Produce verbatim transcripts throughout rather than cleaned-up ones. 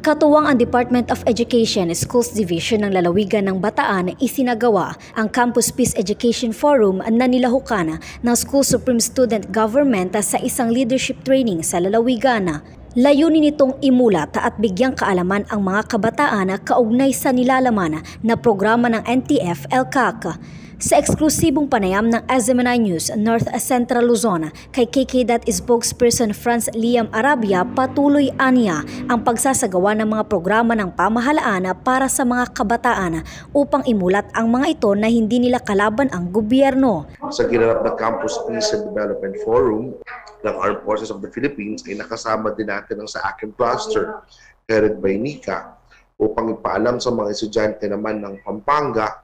Katuwang ang Department of Education Schools Division ng Lalawigan ng Bataan, isinagawa ang Campus Peace Education Forum na nilahukan ng School Supreme Student Government sa isang leadership training sa lalawigan. Layunin nitong imulat at bigyang kaalaman ang mga kabataan kaugnay sa nilalaman na programa ng N T F L C A C. Sa eksklusibong panayam ng S M N I News North Central Luzon, kay K K D A T spokesperson Franz Liam Arabia, patuloy aniya ang pagsasagawa ng mga programa ng pamahalaan para sa mga kabataan upang imulat ang mga ito na hindi nila kalaban ang gobyerno. Sa ginanap ng Campus Peace and Development Forum ng Armed Forces of the Philippines ay nakasama din natin ang sa akin cluster headed by Nika upang ipaalam sa mga estudyante naman ng Pampanga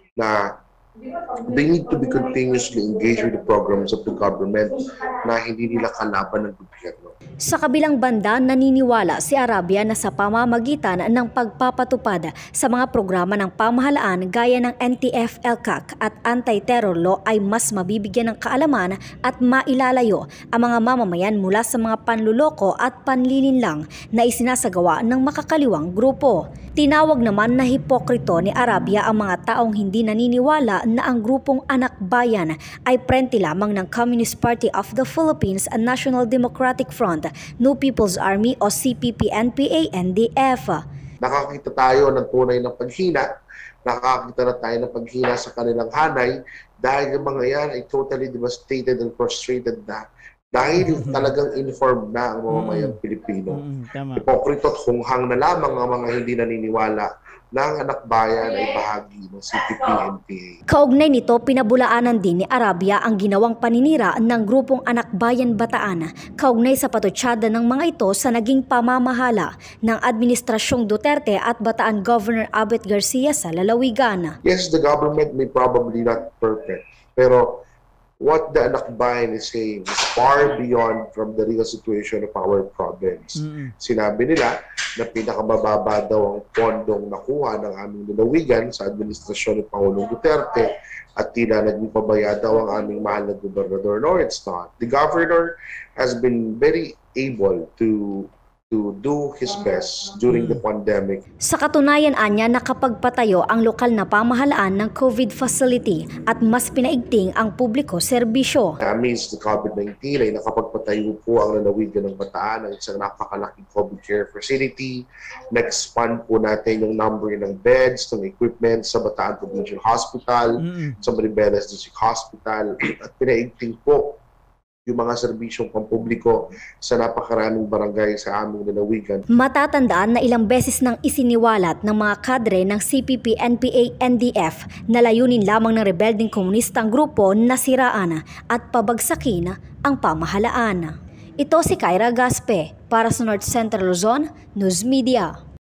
na they need to be continuously engaged with the programs of the government na hindi nila kalaban ng gobyerno. Sa kabilang banda, naniniwala si Arabia na sa pamamagitan ng pagpapatupad sa mga programa ng pamahalaan gaya ng N T F L C A C at anti-terror law ay mas mabibigyan ng kaalaman at mailalayo ang mga mamamayan mula sa mga panluloko at panlilinlang na isinasagawa ng makakaliwang grupo. Tinawag naman na hipokrito ni Arabia ang mga taong hindi naniniwala na ang grupong Anak Bayan ay prente lamang ng Communist Party of the Philippines and National Democratic Front, New People's Army o C P P N P A N D F. Nakakita tayo ng tunay ng paghina, nakakita na tayo ng paghina sa kanilang hanay dahil yung mga yan ay totally devastated and frustrated na dahil talagang informed na ang mamamayang Pilipino. Hipokrito at hunghang na lamang ang mga hindi naniniwala na ang Anak Bayan ay bahagi ng C P P N P A. Kaugnay nito, pinabulaanan din ni Arabia ang ginawang paninira ng grupong Anak Bayan Bataan kaugnay sa patutsada ng mga ito sa naging pamamahala ng Administrasyong Duterte at Bataan Governor Abet Garcia sa lalawigan. Yes, the government may probably not perfect, pero what the Anak Bayan is saying is far beyond from the real situation of our province. Mm-hmm. Sinabi nila na pinakamababa daw ang pondong nakuha ng aming lalawigan sa administrasyon ni Pangulong Duterte at tila naging pabaya daw ang aming mahal na gobernador. No, it's not. The governor has been very able to to do his best during the pandemic. Sa katunayan anya, nakapagpatayo ang lokal na pamahalaan ng COVID facility at mas pinaigting ang publiko serbisyo. Amidst the COVID nineteen ay nakapagpatayo po ang lalawigan ng Bataan ng isang napakalaking COVID care facility. Na-expand po natin yung number ng beds, ng equipment sa Bataan Provincial Hospital, mm-hmm. sa Maribeles District Hospital, at pinaigting po yung mga serbisyong pampubliko sa napakaraming barangay sa aming lalawigan. Matatandaan na ilang beses nang isiniwalat ng mga kadre ng C P P N P A N D F na layunin lamang ng rebelding komunistang grupo na siraan at pabagsakin ang pamahalaan. Ito si Kyra Gaspe para sa North Central Luzon News Media.